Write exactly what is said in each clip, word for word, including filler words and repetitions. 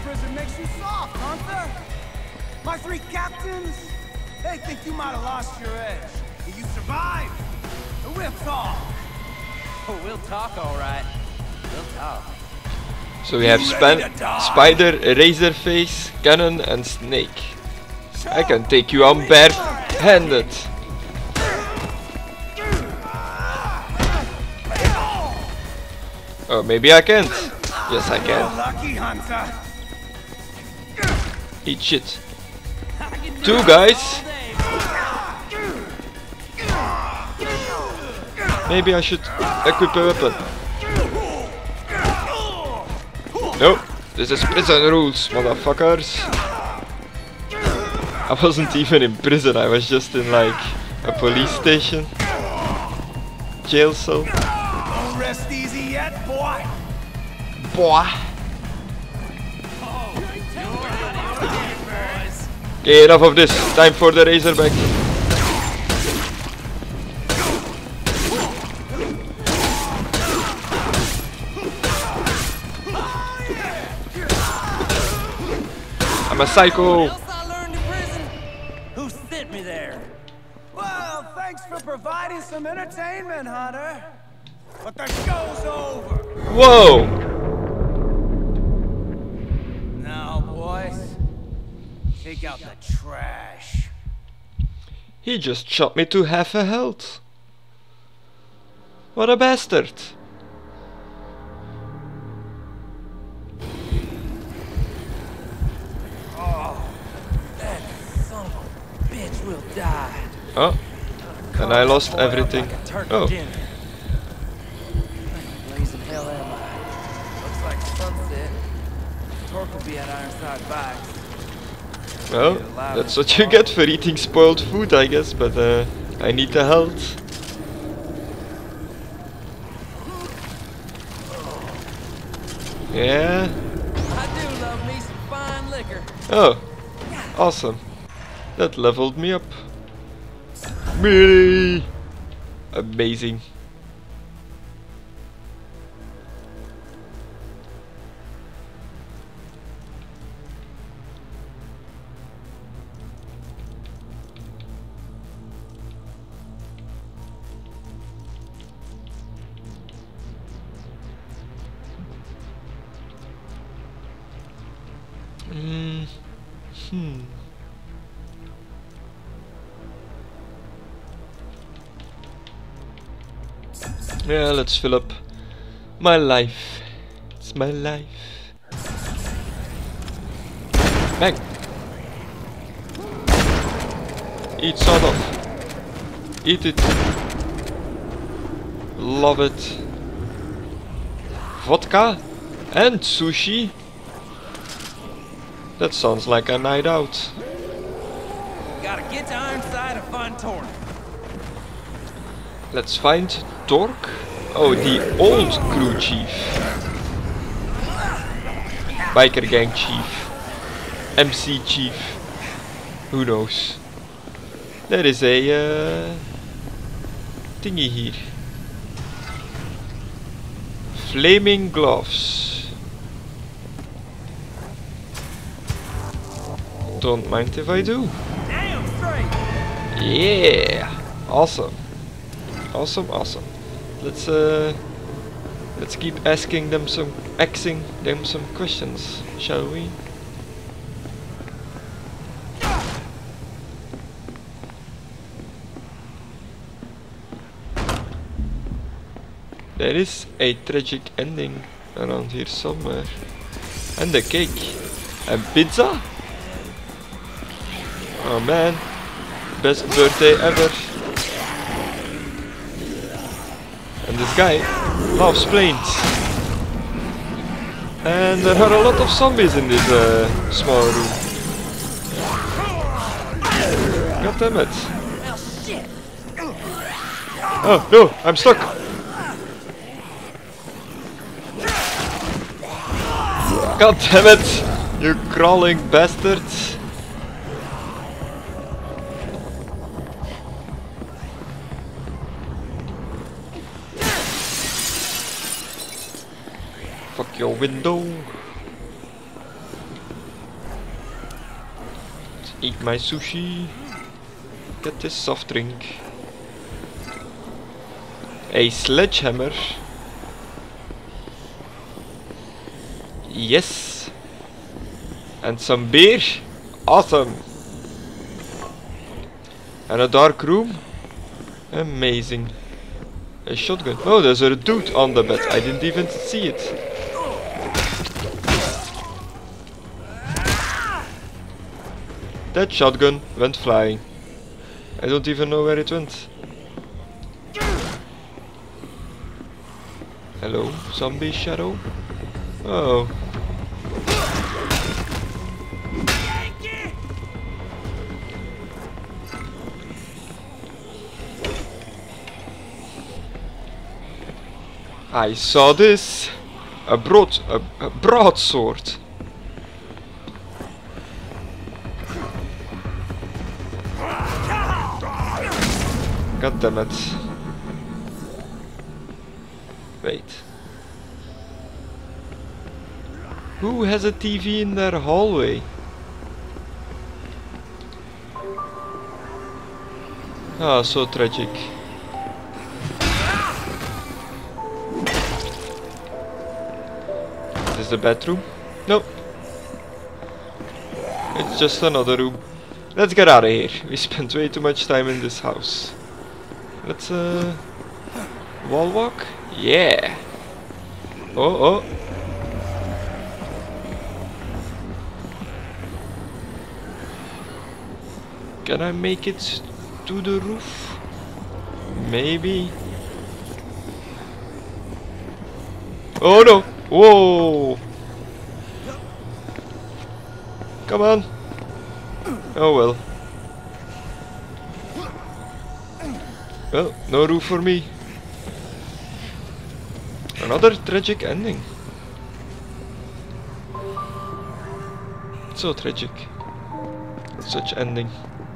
prison makes you soft, Hunter. My three captains, they think you might have lost your edge. And you survived. And we'll talk. Oh, we'll talk, all right. We'll talk. So we have span Spider, Razorface, Cannon, and Snake. I can take you on bare-handed. Oh, maybe I can't. Yes, I can. Lucky Hunter. Eat shit. Two guys. Maybe I should equip a weapon. No, this is prison rules, motherfuckers. I wasn't even in prison, I was just in like a police station. Jail cell. Don't rest easy yet, boy. Boy. Okay, enough of this. Time for the Razorback. I'm a psycho. Who sent me there? Well, thanks for providing some entertainment, Hunter. But the show's over. Whoa. Now, boys, take out the trash. He just shot me to half a health. What a bastard. Will die. Oh, and I lost everything. Oh, Blazing hell am I? Looks like sunset. Torque will be at Ironside Bikes. well, that's what you get for eating spoiled food, I guess, but uh, I need the health. Yeah. I do love me some fine liquor. Oh, awesome. That leveled me up. Really amazing. Mm. Hmm. Yeah, let's fill up my life. It's my life. Bang! Eat sort of. Eat it. Love it. Vodka and sushi. That sounds like a night out. Gotta get to Ironside and find Torque. Let's find Torque. Oh, the old crew chief. Biker gang chief. M C chief. Who knows? There is a uh, thingy here. Flaming gloves. Don't mind if I do. Damn straight. Yeah, awesome, awesome, awesome. Let's uh, let's keep asking them some, asking them some questions, shall we? There is a tragic ending around here somewhere, and a cake, and pizza. Oh man, best birthday ever. And this guy loves planes. And there are a lot of zombies in this uh, small room. God damn it. Oh no, I'm stuck. God damn it, you crawling bastards. Fuck your window. Eat my sushi. Get this soft drink. A sledgehammer. Yes. And some beer. Awesome. And a dark room. Amazing. A shotgun. Oh, there's a dude on the bed. I didn't even see it. That shotgun went flying. I don't even know where it went. Hello, zombie shadow. Oh. I saw this. A broad, a, a broadsword. God damn it. Wait. Who has a T V in their hallway? Ah, so tragic. Is this the bathroom? Nope. It's just another room. Let's get out of here. We spent way too much time in this house. Let's uh wall walk? Yeah. Oh oh. Can I make it to the roof? Maybe. Oh no! Whoa! Come on! Oh well. Well, no roof for me. Another tragic ending. So tragic. Such ending.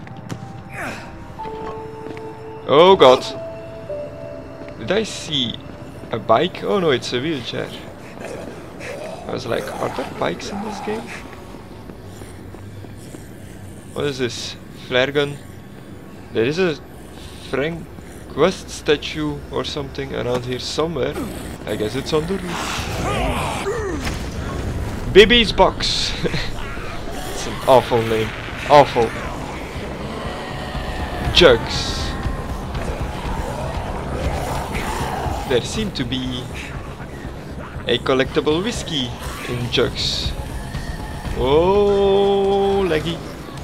Oh god. Did I see a bike? Oh no, it's a wheelchair. I was like, are there bikes in this game? What is this? Flare gun. There is a Frank West statue or something around here somewhere. I guess it's on the roof. Baby's box. It's an awful name. Awful. Jugs. There seemed to be a collectible whiskey in jugs. Oh, laggy.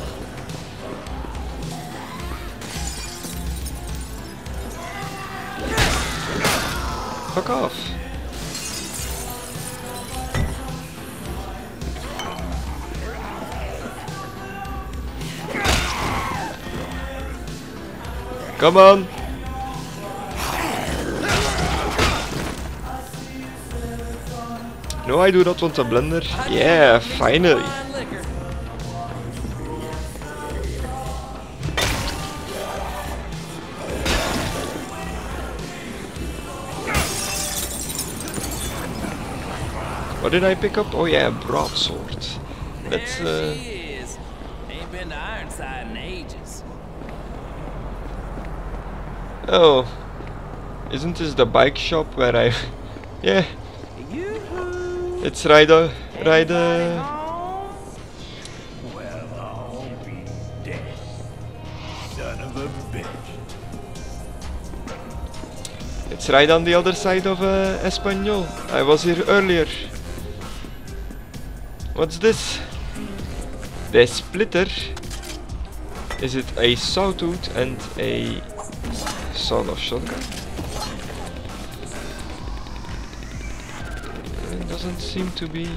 Fuck off. Come on. No, I do not want a blender. Yeah, finally. What did I pick up? Oh yeah, broadsword. Let's uh... Ain't been to Ironside in ages. Oh. Isn't this the bike shop where I... Yeah. It's Ryder. Ryder. Well, I'll be dead. Son of a bitch. It's right on the other side of uh, Espanol. I was here earlier. What's this? The splitter. Is it a sawtooth and a sawed-off shotgun? It doesn't seem to be.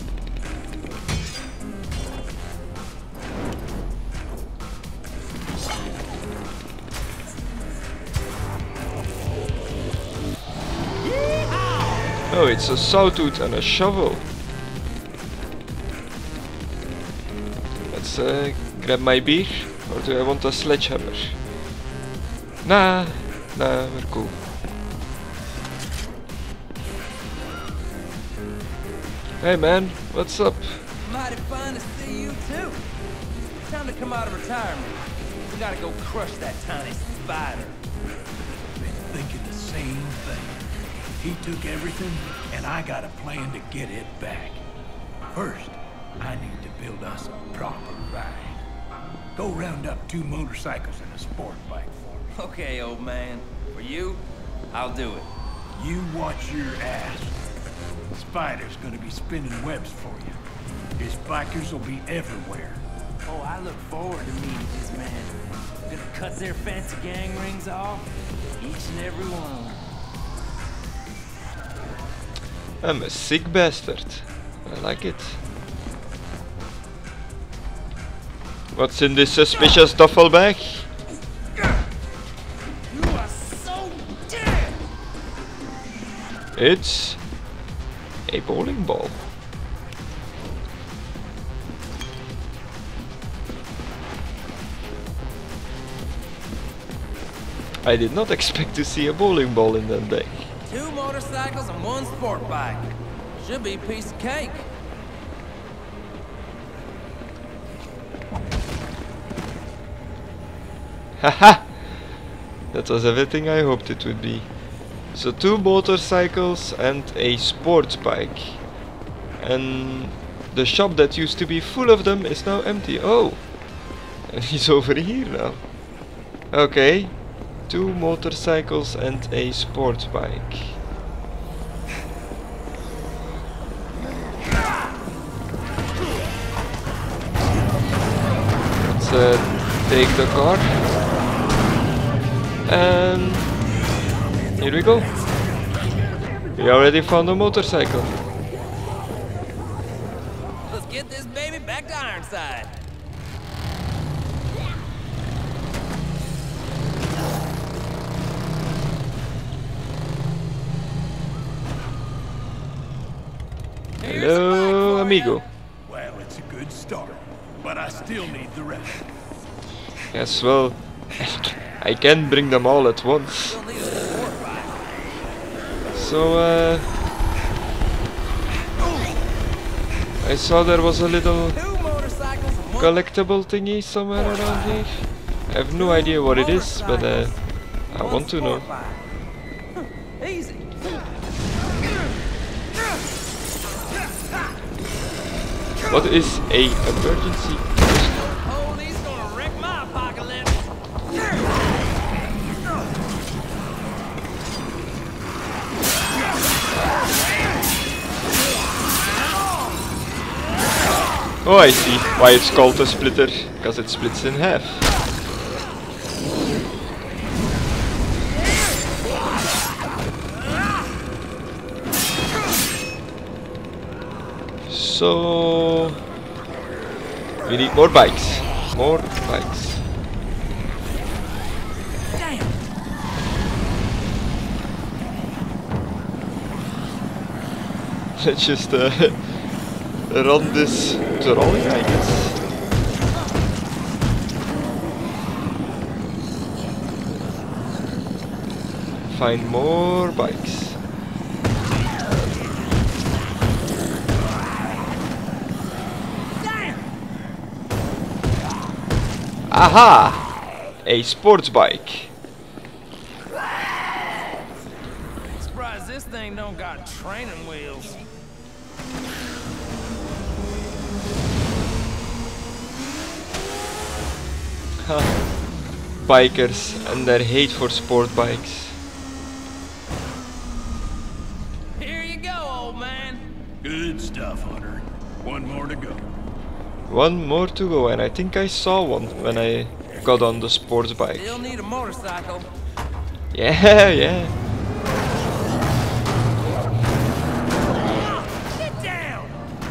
Oh, it's a sawtooth and a shovel. Let's uh, grab my beer, or do I want a sledgehammer? Nah, nah, we're cool. Hey man, what's up? Mighty fun to see you too. Time to come out of retirement. We gotta go crush that tiny spider. Been thinking the same thing. He took everything, and I got a plan to get it back. First, I need to build us a proper ride. Go round up two motorcycles and a sport bike for me. Okay, old man. For you, I'll do it. You watch your ass. Spider's gonna be spinning webs for you. His bikers will be everywhere. Oh, I look forward to meeting this man. Gonna cut their fancy gang rings off. Each and every one. I'm a sick bastard. I like it. What's in this suspicious duffel bag? You are so dead! It's a bowling ball. I did not expect to see a bowling ball in that bag. Two motorcycles and one sport bike. Should be a piece of cake. Haha! That was everything I hoped it would be. So two motorcycles and a sports bike. And the shop that used to be full of them is now empty. Oh! And he's over here now. Okay. Two motorcycles and a sports bike. Let's uh, take the car. And here we go. We already found a motorcycle. Let's get this baby back to Ironside. Hello, amigo. Well, it's a good start, but I still need the rest. Yes, well, I can bring them all at once. So, uh, I saw there was a little collectible thingy somewhere around here. I have no idea what it is, but uh, I want to know. Easy. What is a emergency? Oh, he's gonna wreck my apocalypse. Oh, I see why it's called a splitter, because it splits in half. So we need more bikes. More bikes. Damn. Let's just uh, run this trolley, I guess. Find more bikes. Aha! A sports bike. Surprised this thing don't got training wheels. Huh. Bikers and their hate for sport bikes. Here you go, old man. Good stuff, Hunter. One more to go. One more to go, and I think I saw one when I got on the sports bike. Still need a motorcycle. Yeah, yeah. Get down.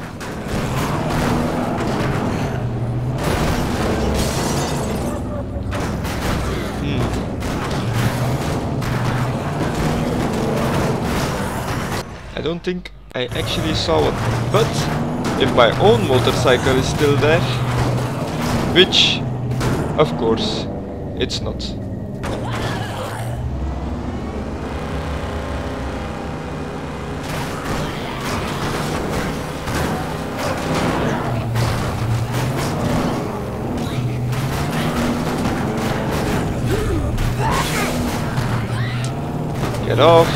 Hmm. I don't think I actually saw one, but if my own motorcycle is still there, which, of course, it's not. off.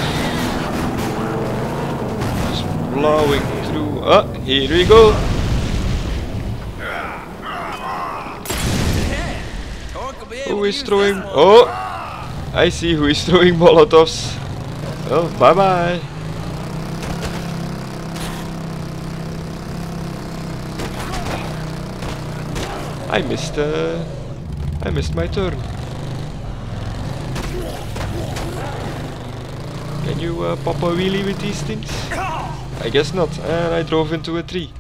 Just plowing through. Ah, here we go. Who is throwing? Oh, I see who is throwing Molotovs. Well, bye bye. I missed. Uh, I missed my turn. Can you uh, pop a wheelie with these things? I guess not. And I drove into a tree.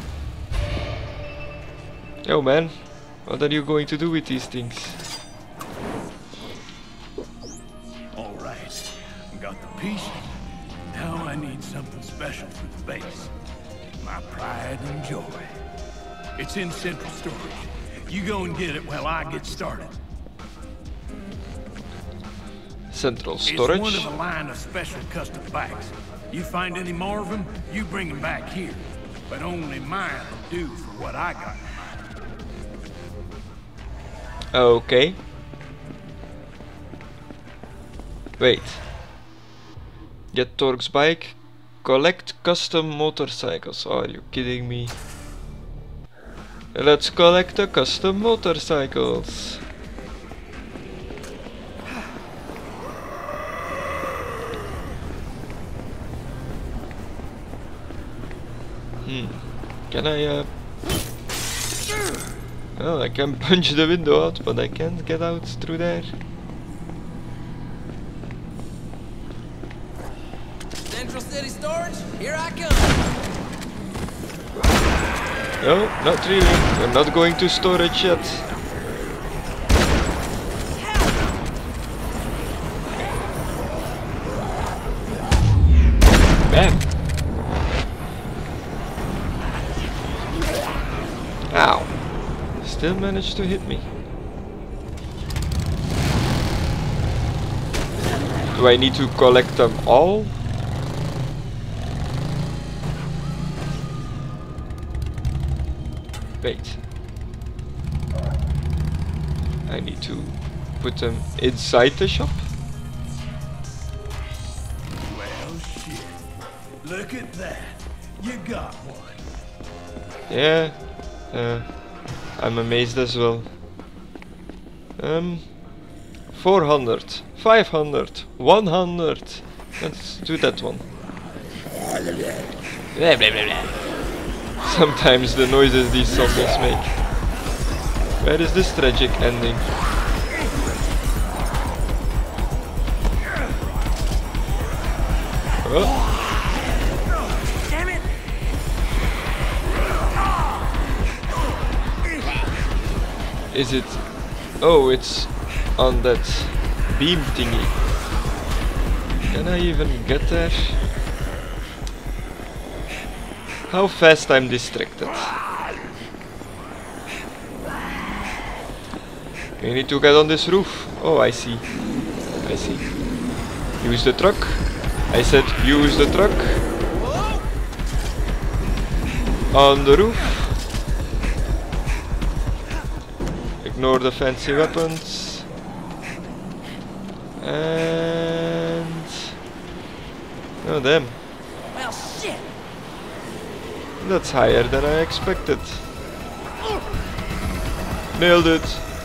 Yo man, what are you going to do with these things? Alright, got the pieces. Now I need something special for the base. My pride and joy. It's in central storage. You go and get it while I get started. Central storage. It's one of a line of special custom bikes. You find any more of them, you bring them back here. But only mine will do for what I got in mind. Okay. Wait. Get Torque's bike. Collect custom motorcycles. Are you kidding me? Let's collect the custom motorcycles. Hmm. Can I uh well, I can punch the window out, but I can't get out through there. Central City Storage, here I come. No, not really. We're not going to storage yet. Bam! Ow! Still managed to hit me. Do I need to collect them all? Wait. I need to put them inside the shop? Well, shit. Look at that. You got one. Yeah. Uh, I'm amazed as well. Um, four hundred, five hundred, one hundred. Let's do that one. Blah, blah, blah, blah. Sometimes the noises these zombies make. Where is this tragic ending? Oh. Damn it! Is it? Oh, it's on that beam thingy. Can I even get there? How fast I'm distracted. We need to get on this roof. Oh, I see. I see. Use the truck. I said use the truck. On the roof. Ignore the fancy weapons. And... oh damn. Well, shit. That's higher than I expected. Nailed it.